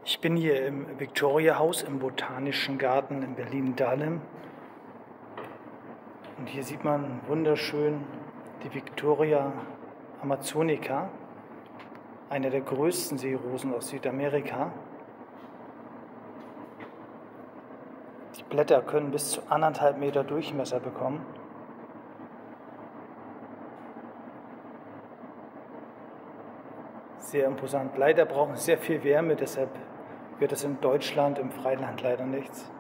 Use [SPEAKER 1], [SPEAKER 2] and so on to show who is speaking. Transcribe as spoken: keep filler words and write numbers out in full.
[SPEAKER 1] Ich bin hier im Victoria-Haus im Botanischen Garten in Berlin-Dahlem. Und hier sieht man wunderschön die Victoria amazonica, eine der größten Seerosen aus Südamerika. Die Blätter können bis zu anderthalb Meter Durchmesser bekommen. Sehr imposant. Leider brauchen sie sehr viel Wärme, deshalb wird es in Deutschland im Freiland leider nichts.